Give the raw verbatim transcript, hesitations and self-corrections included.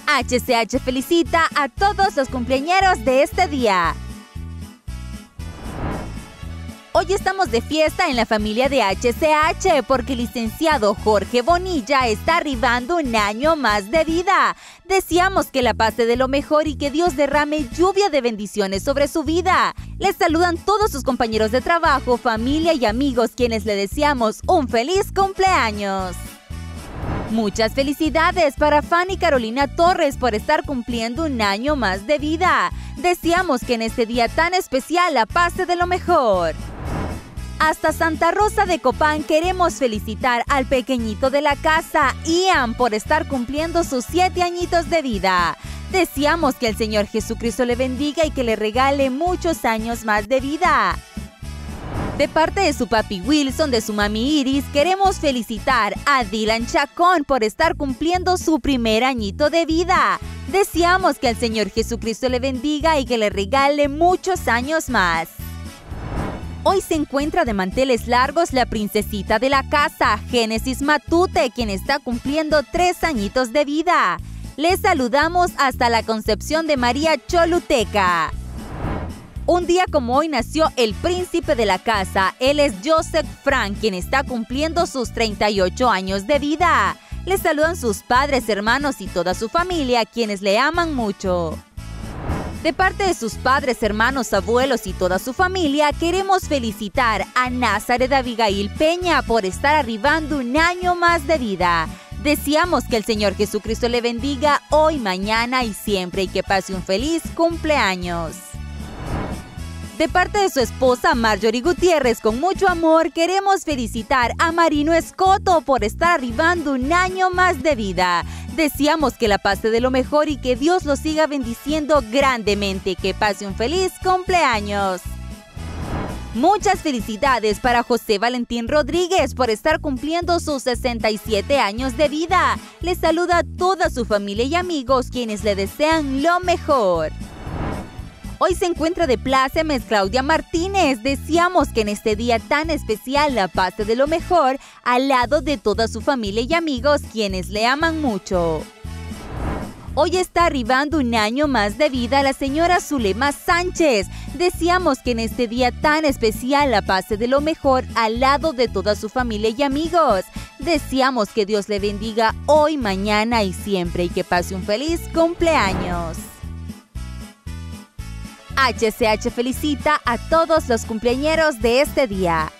H C H felicita a todos los cumpleañeros de este día. Hoy estamos de fiesta en la familia de H C H porque el licenciado Jorge Bonilla está arribando un año más de vida. Deseamos que la pase de lo mejor y que Dios derrame lluvia de bendiciones sobre su vida. Les saludan todos sus compañeros de trabajo, familia y amigos, quienes le deseamos un feliz cumpleaños. Muchas felicidades para Fanny Carolina Torres por estar cumpliendo un año más de vida. Deseamos que en este día tan especial la pase de lo mejor. Hasta Santa Rosa de Copán queremos felicitar al pequeñito de la casa, Ian, por estar cumpliendo sus siete añitos de vida. Deseamos que el Señor Jesucristo le bendiga y que le regale muchos años más de vida. De parte de su papi Wilson, de su mami Iris, queremos felicitar a Dylan Chacón por estar cumpliendo su primer añito de vida. Deseamos que el Señor Jesucristo le bendiga y que le regale muchos años más. Hoy se encuentra de manteles largos la princesita de la casa, Génesis Matute, quien está cumpliendo tres añitos de vida. Les saludamos hasta la Concepción de María Choluteca. Un día como hoy nació el príncipe de la casa. Él es Joseph Frank, quien está cumpliendo sus treinta y ocho años de vida. Le saludan sus padres, hermanos y toda su familia, quienes le aman mucho. De parte de sus padres, hermanos, abuelos y toda su familia, queremos felicitar a Nazaret Abigail Peña por estar arribando un año más de vida. Deseamos que el Señor Jesucristo le bendiga hoy, mañana y siempre y que pase un feliz cumpleaños. De parte de su esposa Marjorie Gutiérrez, con mucho amor, queremos felicitar a Marino Escoto por estar arribando un año más de vida. Deseamos que la pase de lo mejor y que Dios lo siga bendiciendo grandemente. Que pase un feliz cumpleaños. Muchas felicidades para José Valentín Rodríguez por estar cumpliendo sus sesenta y siete años de vida. Le saluda a toda su familia y amigos, quienes le desean lo mejor. Hoy se encuentra de plácemes Claudia Martínez. Deseamos que en este día tan especial la pase de lo mejor al lado de toda su familia y amigos, quienes le aman mucho. Hoy está arribando un año más de vida la señora Zulema Sánchez. Deseamos que en este día tan especial la pase de lo mejor al lado de toda su familia y amigos. Deseamos que Dios le bendiga hoy, mañana y siempre y que pase un feliz cumpleaños. H C H felicita a todos los cumpleañeros de este día.